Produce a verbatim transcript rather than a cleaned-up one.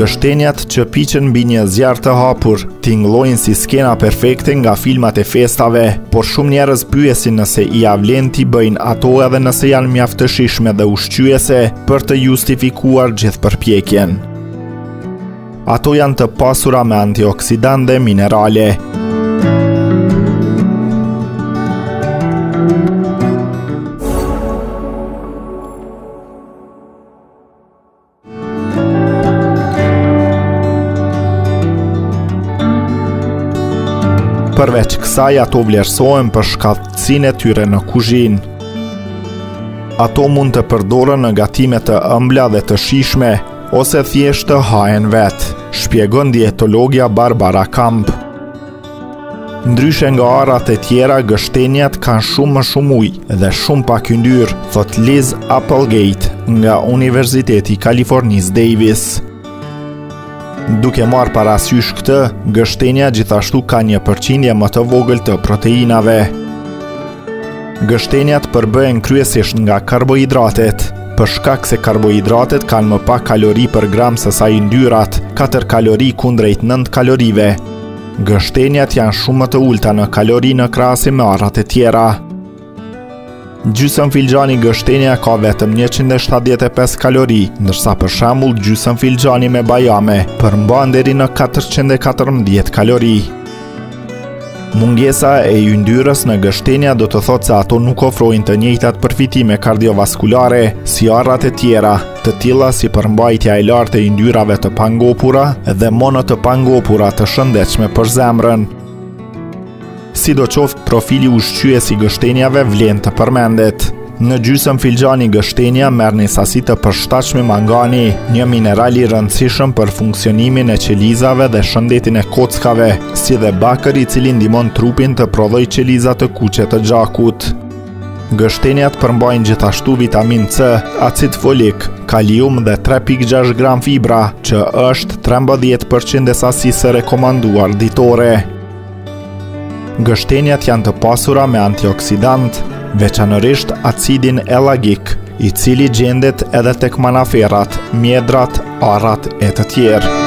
Gështenjat që piqen mbi një zjarr të hapur tingëllojnë si skena perfekte nga filmat e festave, por shumë njerëz pyesin nëse i avlen t'i bëjnë ato edhe nëse janë mjaft të shijshme dhe ushqyese për të justifikuar gjithë përpjekjen. Ato janë të pasura me antioksidan dhe minerale. Përveç kësaj, ato vlerësohen për shkallëtsinë e tyre në kuzhinë. Ato mund të përdoren në gatime të ëmbla dhe të shijshme, ose thjesht të hahen vetë, shpjegon dietologja Barbara Kamp. Ndryshe nga arrat e tjera, gështenjat kanë shumë më shumë ujë dhe shumë pak yndyrë, thot Liz Applegate nga Universiteti Kalifornisë Davis. Duke marrë parasysh këtë, gështenja gjithashtu ka një përqindje më të vogël të proteinave. Gështenjat përbëhen kryesisht nga karbohidratet, për shkak se karbohidratet kanë më pak kalori për gram se sa yndyrat, katër kalori kundrejt nëntë kalorive. Gështenjat janë shumë më të ulta në kalori në krahasim me arrat e tjera. Gjysmë filxhani gështenja ka vetëm njëqind e shtatëdhjetë e pesë kalori, ndërsa për shembull gjysmë filxhani me bajame përmban deri në katërqind e katërmbëdhjetë kalori. Mungesa e yndyrës në gështenja do të thotë se ato nuk ofrojnë të njëjtat përfitime kardiovaskulare si arrat e tjera, të tilla si përmbajtja e lartë e yndyrave të pangopura dhe mono të pangopura të shëndetshme për zemrën. Sidoqoftë, profili ushqyes i gështenjave vlen të përmendet. Në gjysmë filxhani gështenja merrni sasi të përshtatshme mangani, një mineral i rëndësishëm për funksionimin e qelizave dhe shëndetin e kockave, si dhe bakër i cili ndihmon trupin të prodhojë qeliza të kuqe të gjakut. Gështenjat përmbajnë gjithashtu vitamin C, acid folik, kalium dhe tre pikë gjashtë gram fibra, që është trembëdhjetë përqind e sasisë së rekomanduar ditore. Gështenjat janë të pasura me antioksidant, veçanërisht acidin elagik, i cili gjendet edhe tek manaferat, mjedrat, arrat e të tjerë.